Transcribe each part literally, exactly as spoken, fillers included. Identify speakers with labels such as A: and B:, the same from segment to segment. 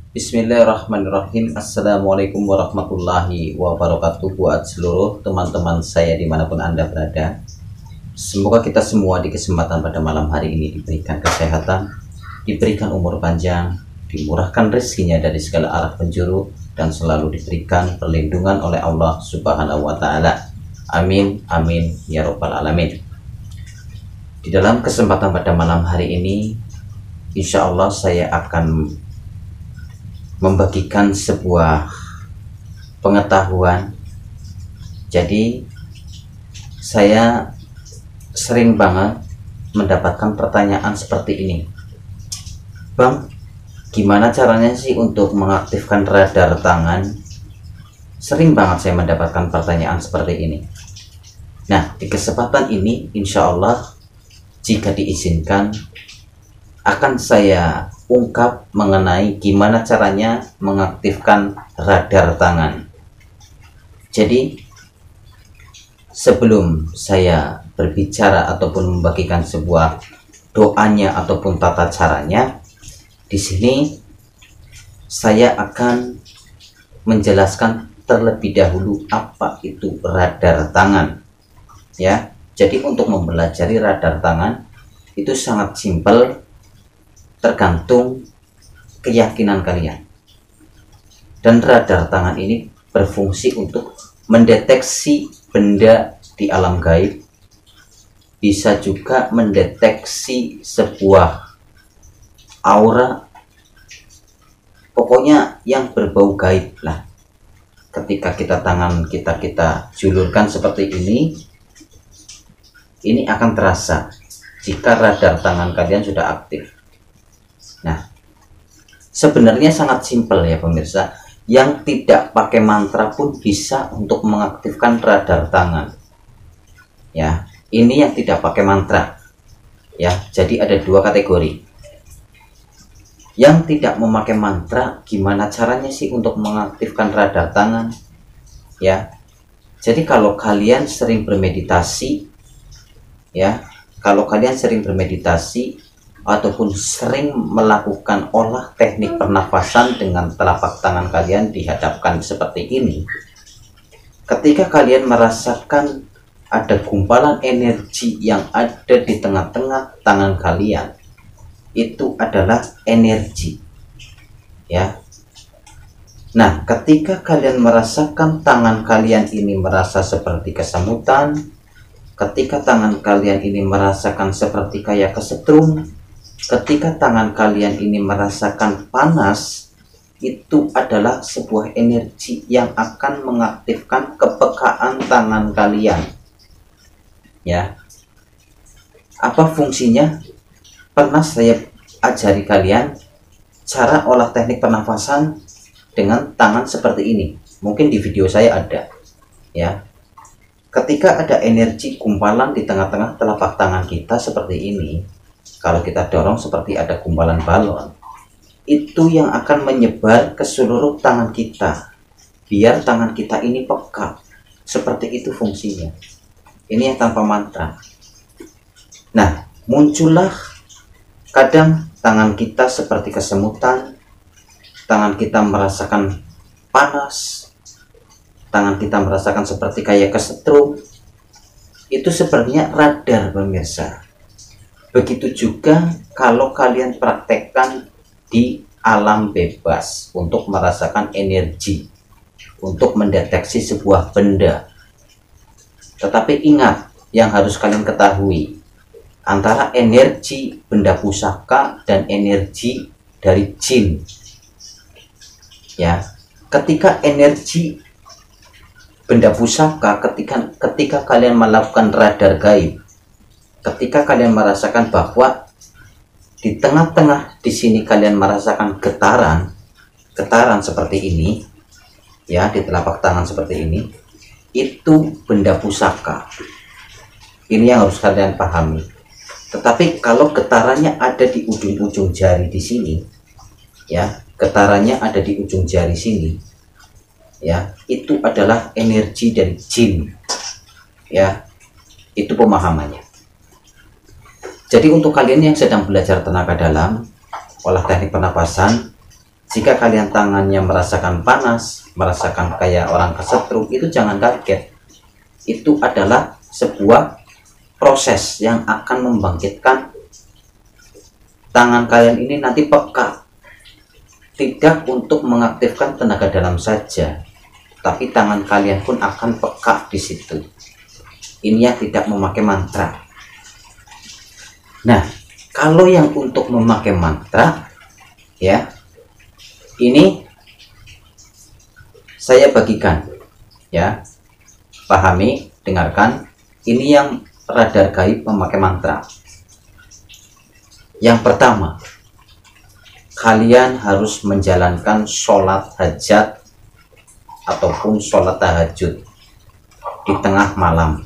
A: Bismillahirrahmanirrahim. Assalamualaikum warahmatullahi wabarakatuh. Buat seluruh teman-teman saya dimanapun Anda berada, semoga kita semua di kesempatan pada malam hari ini diberikan kesehatan, diberikan umur panjang, dimurahkan rezekinya dari segala arah penjuru, dan selalu diberikan perlindungan oleh Allah Subhanahu wa Ta'ala. Amin, amin, ya Rabbal 'Alamin. Di dalam kesempatan pada malam hari ini, insya Allah saya akan membagikan sebuah pengetahuan. Jadi saya sering banget mendapatkan pertanyaan seperti ini, Bang, gimana caranya sih untuk mengaktifkan radar tangan? Sering banget saya mendapatkan pertanyaan seperti ini. Nah, di kesempatan ini insya Allah, jika diizinkan, akan saya ungkap mengenai gimana caranya mengaktifkan radar tangan. Jadi sebelum saya berbicara ataupun membagikan sebuah doanya ataupun tata caranya, di sini saya akan menjelaskan terlebih dahulu apa itu radar tangan. Ya, jadi untuk mempelajari radar tangan itu sangat simpel, tergantung keyakinan kalian. Dan radar tangan ini berfungsi untuk mendeteksi benda di alam gaib, bisa juga mendeteksi sebuah aura, pokoknya yang berbau gaib lah. Ketika kita tangan kita kita julurkan seperti ini, ini akan terasa jika radar tangan kalian sudah aktif. Nah, sebenarnya sangat simpel ya pemirsa. Yang tidak pakai mantra pun bisa untuk mengaktifkan radar tangan. Ya, ini yang tidak pakai mantra. Ya, jadi ada dua kategori. Yang tidak memakai mantra, gimana caranya sih untuk mengaktifkan radar tangan? Ya, jadi kalau kalian sering bermeditasi, ya, kalau kalian sering bermeditasi ataupun sering melakukan olah teknik pernafasan dengan telapak tangan kalian dihadapkan seperti ini, ketika kalian merasakan ada gumpalan energi yang ada di tengah-tengah tangan kalian, itu adalah energi, ya. Nah, ketika kalian merasakan tangan kalian ini merasa seperti kesemutan, ketika tangan kalian ini merasakan seperti kayak kesetrum, ketika tangan kalian ini merasakan panas, itu adalah sebuah energi yang akan mengaktifkan kepekaan tangan kalian. Ya. Apa fungsinya? Pernah saya ajari kalian cara olah teknik pernafasan dengan tangan seperti ini. Mungkin di video saya ada. Ya. Ketika ada energi gumpalan di tengah-tengah telapak tangan kita seperti ini, kalau kita dorong seperti ada gumpalan balon, itu yang akan menyebar ke seluruh tangan kita, biar tangan kita ini peka. Seperti itu fungsinya. Ini yang tanpa mantra. Nah, muncullah kadang tangan kita seperti kesemutan, tangan kita merasakan panas, tangan kita merasakan seperti kayak kesetrum. Itu sepertinya radar pemirsa. Begitu juga kalau kalian praktekkan di alam bebas untuk merasakan energi, untuk mendeteksi sebuah benda. Tetapi ingat, yang harus kalian ketahui, antara energi benda pusaka dan energi dari jin. Ya, ketika energi benda pusaka, ketika ketika kalian melakukan radar gaib, ketika kalian merasakan bahwa di tengah-tengah di sini kalian merasakan getaran, getaran seperti ini, ya, di telapak tangan seperti ini, itu benda pusaka. Ini yang harus kalian pahami. Tetapi kalau getarannya ada di ujung-ujung jari di sini, ya, getarannya ada di ujung jari sini, ya, itu adalah energi dari jin. Ya, itu pemahamannya. Jadi untuk kalian yang sedang belajar tenaga dalam, olah teknik pernapasan, Jika kalian tangannya merasakan panas, merasakan kayak orang kesetrum, itu jangan kaget. Itu adalah sebuah proses yang akan membangkitkan tangan kalian ini nanti peka. Tidak untuk mengaktifkan tenaga dalam saja, tapi tangan kalian pun akan peka di situ. Ini ya tidak memakai mantra. Nah, kalau yang untuk memakai mantra, ya, ini saya bagikan, ya, pahami, dengarkan. Ini yang radar gaib memakai mantra. Yang pertama, kalian harus menjalankan sholat hajat ataupun sholat tahajud di tengah malam.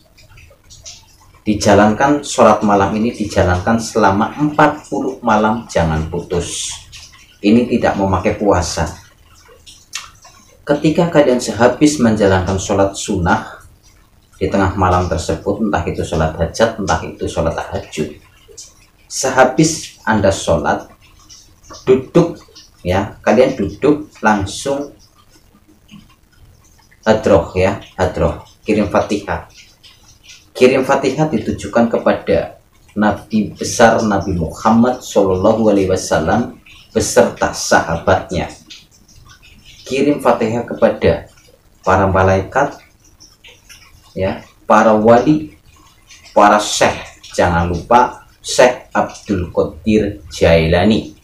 A: Dijalankan sholat malam ini dijalankan selama empat puluh malam, jangan putus. Ini tidak memakai puasa. Ketika kalian sehabis menjalankan sholat sunnah di tengah malam tersebut, entah itu sholat hajat, entah itu sholat tahajud, sehabis Anda sholat, duduk, ya, kalian duduk langsung hadroh, ya, hadroh, kirim fatihah. Kirim fatihah ditujukan kepada Nabi besar Nabi Muhammad Shallallahu Alaihi Wasallam beserta sahabatnya. Kirim fatihah kepada para malaikat, ya, para wali, para syekh. Jangan lupa Syekh Abdul Qadir Jailani,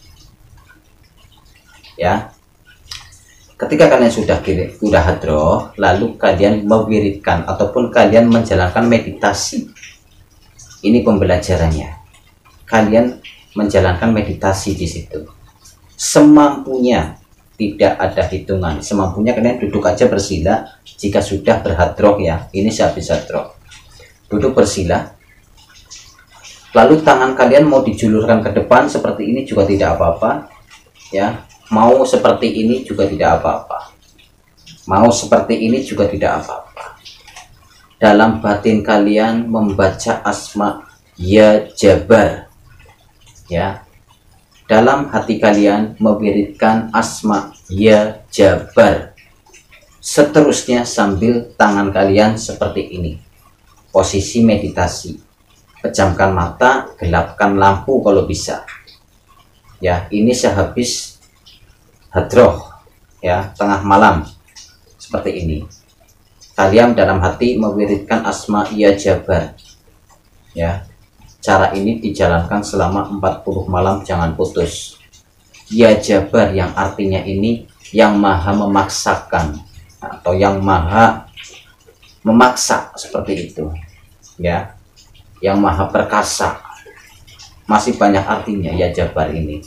A: ya. Ketika kalian sudah kirim, sudah hadroh, lalu kalian mewiridkan ataupun kalian menjalankan meditasi. Ini pembelajarannya. Kalian menjalankan meditasi di situ. Semampunya, tidak ada hitungan. Semampunya kalian duduk aja bersila. Jika sudah berhadroh, ya, ini sehabis hadroh, duduk bersila. Lalu tangan kalian mau dijulurkan ke depan seperti ini juga tidak apa-apa, ya. Mau seperti ini juga tidak apa-apa. Mau seperti ini juga tidak apa-apa. Dalam batin kalian membaca asma ya Jabar, ya. Dalam hati kalian mewiridkan asma ya Jabar. Seterusnya sambil tangan kalian seperti ini. Posisi meditasi. Pejamkan mata, gelapkan lampu kalau bisa. Ya, ini sehabis hadroh, ya, tengah malam seperti ini. Kalian dalam hati mewiridkan asma ya Jabar, ya. Cara ini dijalankan selama empat puluh malam, jangan putus. Ya Jabar yang artinya ini yang maha memaksakan atau yang maha memaksa, seperti itu, ya. Yang maha perkasa, masih banyak artinya ya Jabar ini.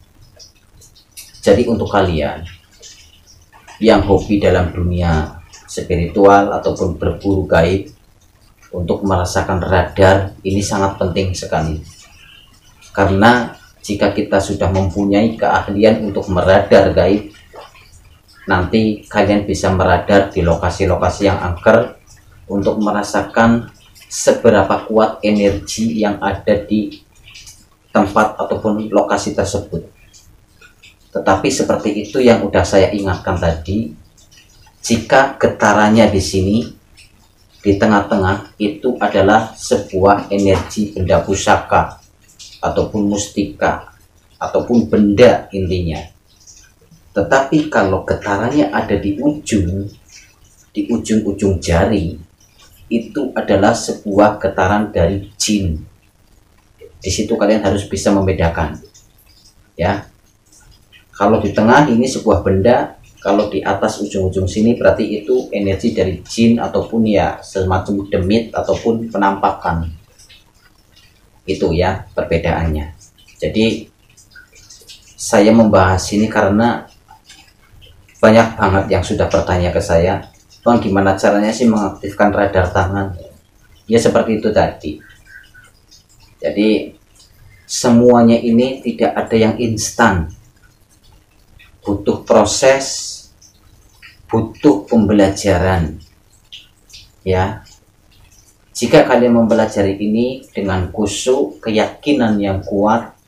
A: Jadi untuk kalian yang hobi dalam dunia spiritual ataupun berburu gaib, untuk merasakan radar ini sangat penting sekali. Karena jika kita sudah mempunyai keahlian untuk meradar gaib, nanti kalian bisa meradar di lokasi-lokasi yang angker untuk merasakan seberapa kuat energi yang ada di tempat ataupun lokasi tersebut. Tetapi seperti itu yang udah saya ingatkan tadi, jika getarannya di sini, di tengah-tengah, itu adalah sebuah energi benda pusaka, ataupun mustika, ataupun benda intinya. Tetapi kalau getarannya ada di ujung, di ujung-ujung jari, itu adalah sebuah getaran dari jin. Di situ kalian harus bisa membedakan, ya. Kalau di tengah ini sebuah benda, kalau di atas ujung-ujung sini berarti itu energi dari jin ataupun ya semacam demit ataupun penampakan. Itu ya perbedaannya. Jadi saya membahas ini karena banyak banget yang sudah bertanya ke saya, Bang, gimana caranya sih mengaktifkan radar tangan? Ya seperti itu tadi. Jadi semuanya ini tidak ada yang instan. Butuh proses, butuh pembelajaran, ya. Jika kalian mempelajari ini dengan khusyuk, keyakinan yang kuat,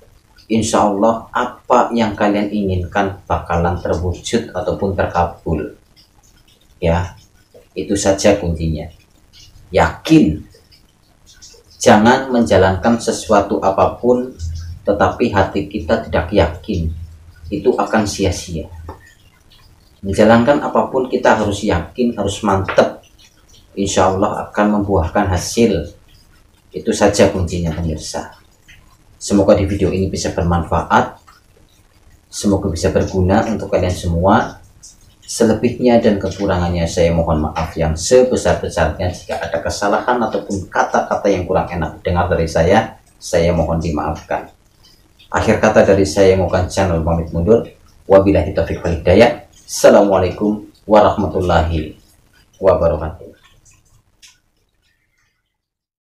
A: insya Allah apa yang kalian inginkan bakalan terwujud ataupun terkabul. Ya, itu saja kuncinya. Yakin. Jangan menjalankan sesuatu apapun tetapi hati kita tidak yakin, itu akan sia-sia. Menjalankan apapun kita harus yakin, harus mantap, insya Allah akan membuahkan hasil. Itu saja kuncinya pemirsa. Semoga di video ini bisa bermanfaat, semoga bisa berguna untuk kalian semua. Selebihnya dan kekurangannya saya mohon maaf yang sebesar-besarnya. Jika ada kesalahan ataupun kata-kata yang kurang enak dengar dari saya, saya mohon dimaafkan. Akhir kata dari saya mohon channel pamit mundur. Wabillahi taufiq wal hidayah. Assalamualaikum warahmatullahi wabarakatuh.